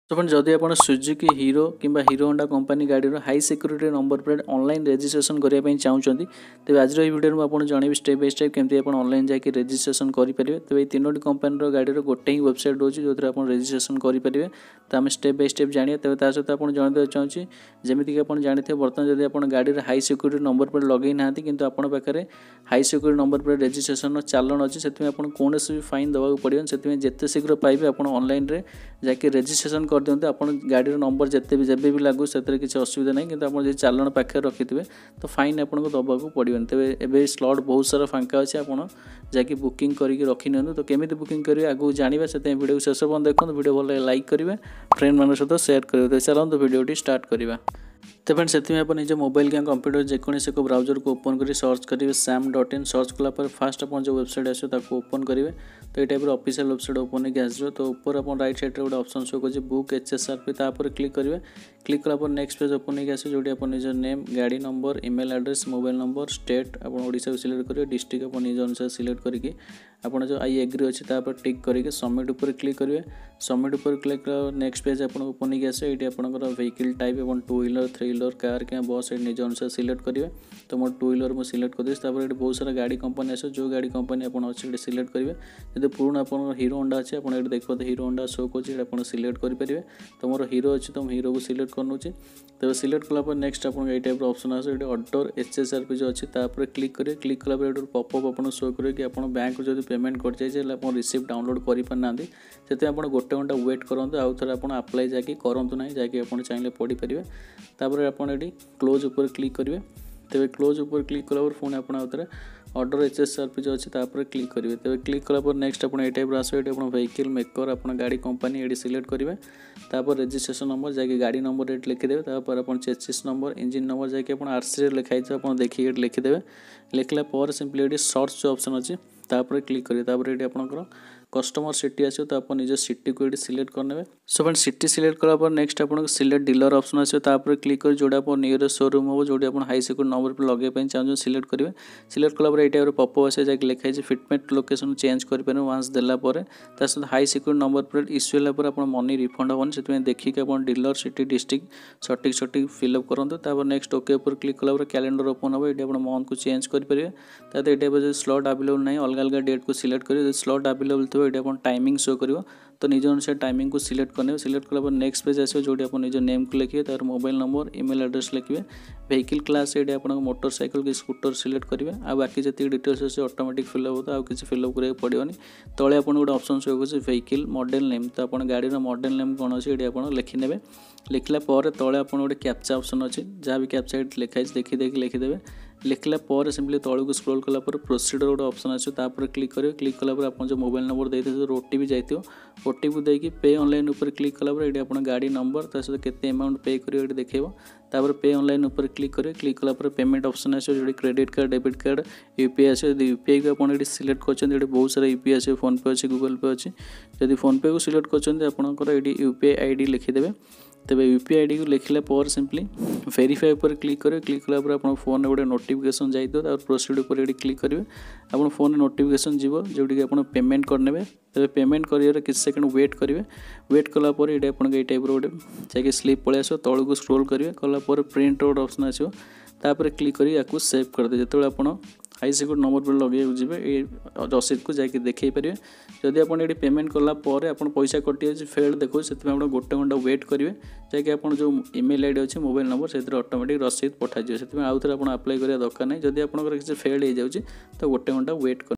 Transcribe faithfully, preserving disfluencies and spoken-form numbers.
तो फ्रेंड जदि आप सुजुकी हीरो किंबा हीरो होंडा कंपनी गाड़ी high security number plate online registration करने चाहते तेज आज वीडियो में आपको जनइबी स्टेप बाय स्टेप केमती आप ऑनलाइन जाकि रजिस्ट्रेशन करेंगे। तो ये तीनो कंपनी गाड़ी गोटे ही वेबसाइट रोचे जो आप रजिस्ट्रेशन करेंगे। तो आम स्टेप बाय स्टेप जानिए। तेज ता सहित आपको जनइबा चाहिए जमीक आप जानते बर्तमान जब आप गाड़ी हाई सिक्यूरीटी नंबर प्लेट लगे ना कि आपन पाखे high security number plate registration चालान अच्छी से कौन भी फाइन देवाक पड़े से जिते शीघ्र पाइबे आप ऑनलाइन जाकि रजिस्ट्रेशन कर दिखाते आप गाड़ी नंबर जिते भी जब भी लागू से किसी असुविधा नहीं कि आप चालान पाखे रखिथे तो फाइन आपको दबाक पड़े। तेज ए स्लॉट बहुत सारा फांका अच्छे आप जाकि बुकिंग करके रखी नि। तो केमी बुकिंग करेंगे आगू जाना से वीडियो शेष पर्यटन देखो। वीडियो भल लाइक करेंगे फ्रेंड मान सहित सेयार करेंगे। चलते वीडियो स्टार्ट करवा। तो फ्रेंड से आप निज मोबाइल क्या कंप्यूटर जेकोसी एक ब्राउजर को ओपन कर सर्च करेंगे सैम डॉट इन। सर्च कलापर फास्ट आप जो वेबसाइट आसो ओपन करेंगे। तो ये टाइप ऑफिशियल वेबसाइट ओपन होकर आस। तो ऊपर आप राइट साइड गोटे ऑप्शन शो कर book H S R P तापर क्लिक करेंगे। क्लिक कलापर नेक्स्ट पेज ओपन होकर आस जो आप निज नेम गाड़ी number email address mobile number state आप ओडिशा को सिलेक्ट करेंगे। डिस्ट्रिक्ट आप निज अनुसार सिलेक्ट करके आप जो आई एग्री अच्छे तापर टिक करके सबमिट उपर क्लिक करेंगे। सबमिट उपर क्लिक नेक्स्ट पेज आप ओपन होकर आस। ये आपंकर व्हीकल टाइप और two wheeler three wheeler car क्या बस ये निज अनुसार सिलेक्ट करेंगे। तो मोर टू व्हीलर मुझे सिलेक्ट कर ये बहुत सारा गाड़ी कंपनी आस जो गाड़ी कंपनी आप अच्छे सिलेक्ट करेंगे। जब पुराना आप हीरो होंडा अच्छे आप देख पाते हीरो होंडा शो कर आप सिलेक्ट करेंगे। तो मोर हीरो अच्छे तो हीरो को सिलेक्ट कर तब सिलेक्ट कलापर नेक्स्ट आप टाइप ऑप्शन आस order H S R P जो अच्छी क्लिक करेंगे। क्लिक कलापर पॉपअप आप शो करेंगे कि आप बैंक जो पेमेंट कर जाए आप रिसीप्ट डाउनलोड करना से आप गोटे घंटा वेट करूँ आउ थे आप अप्लाई जाकि करूँ ना जाकि आप चाहिए पढ़ी पारे। तापर आप क्लोज उपर क्लिक करेंगे। तेज क्लोज उपर क्लिक कलापर पुणी आप order H S R P जो अच्छे क्लिक करेंगे। तेज क्लिक कलापर नेक्स्ट आप टाइप आस व्हीकल मेकर आप गाड़ी कंपनी ये सिलेक्ट करेंगे। तापर रजिस्ट्रेशन नंबर जाकि गाड़ी नंबर ये लिखिदेवे। तापर आप चेसिस नंबर इंजिन नंबर जाकि आप आरसी लिखाई आप देखिए लिखिदेवे। लिखला पर सिंपली ये सर्च जो ऑप्शन अच्छे तापर क्लिक करेंगे। तापर ये आपंकर कस्टमर सिटी आसो तो आप निज सिटी को ये सिलेक्ट करने। सो फ्रेंड सिटी सिलेक्ट कलापर नेक्स्ट आप सिलेक्ट डीलर ऑप्शन आसो तापर क्लिक कर जोड़ा आप नियरेस्ट शोरूम हो जो आप हाई सिक्यूरिटी नंबर पर लगे चाहते सिलेक्ट करेंगे। सिलेक्ट कलापर ये टाइप पॉपअप आसे जैसे लिखाई फिटमेंट लोकेशन चेंज करेंगे वांस देला सहित high security number plate issue होगा आप मनी रिफंड हेनी से देखिए आप डीलर सिटी डिस्ट्रिक्ट सठिक सठिक फिलअप करूँ। तापर नेक्स्ट ओके पर क्लिक कलापर कैलेंडर ओपन हो ये आप मंथ को चेंज करेंगे। ताकि ये टाइप स्लॉट अवेलेबल ना अलग अलग डेट को सिलेक्ट करेंगे। स्लॉट अवेलेबल थो ये आप टाइमिंग शो कर तो निज अनुसार टाइमिंग को सिलेक्ट करने। सिलेक्ट कला नेक्स्ट पेज आसो जो आप निज नेम को लिखिए तार मोबाइल नंबर इमेल एड्रेस लिखिए। व्हीकल क्लास ये आप मोटरसाइकिल कि स्कूटर सिलेक्ट करेंगे। आ बाकी जी डिटेल्स अच्छे ऑटोमेटिक फिलअप होता है किसी फिलअप कराया पड़ोनी। तले आप गोटे ऑप्शन शो कर व्हीकल मॉडल नेम तो आप गाड़ी मॉडल नेम कौन अच्छे ये आप लिखिने। लिखला तले आप गोटे कैप्चा ऑप्शन अच्छे जहाँ भी कैप्चा लिखाई देखी देखी लिखिदेवे। लिखला पर सिंपली तौक स्क्रॉल कलापर प्रोसीडर गोटे ऑप्शन आसो तापर क्लिक करेंगे। क्लिक कलापर आप जो मोबाइल नंबर देते ओटीपी जाइए ओटीपी देकी पे ऑनलाइन उपर क्लिक कलापर ये आप गाड़ी नंबर ता सहित केते अमाउंट पे करेंगे ये देखेब। तापर पे ऑनलाइन उपर क्लिक करेंगे। क्लिक कलापर पेमेंट ऑप्शन आसो जो credit card debit card UPI आसो यूपीआई को आप सिलेक्ट कर बहुत सारा यूपीआई आसो फोन पे अच्छे गूगल पे अच्छे जब फोन पे को सिलेक्ट कर यूपीआई आईडी लिखिदेवे। तब यूपीआई आईडी को लिखला पर सिंपली वेरीफाई पर क्लिक करेंगे। क्लिक कलापर आप फोन में गोटे नोटिफिकेशन जाइए प्रोसीड पर ये क्लिक करेंगे। आप फोन में नोटिफिकेशन जीव जो आप पेमेंट करने। तब पेमेंट कर किसी सेकंड वेट करेंगे। वेट कलापर ये आप टाइप गोटे जैसे स्लीप पलि आस तौक स्क्रोल करेंगे कलापर प्रिंट आउट ऑप्शन आसो तापर क्लिक कर या सेव करदे। जो आप हाई सिक्यूरिटी नंबर पर लगे जी रसीद को जाकि देखे पारे। जदि आप ये पेमेंट कलापर आप पैसा कटि फेल्ड देखो से गोटे घंटा वेट करेंगे जैसे आप जो इमेल आईडी अच्छे मोबाइल नंबर से ऑटोमेटिक रसीद पठाई से आउ थे आप अप्लाई करा दरकार नहीं। जदि आप किसी फेल्ड हो जाए तो गोटे घंटा वेट कर।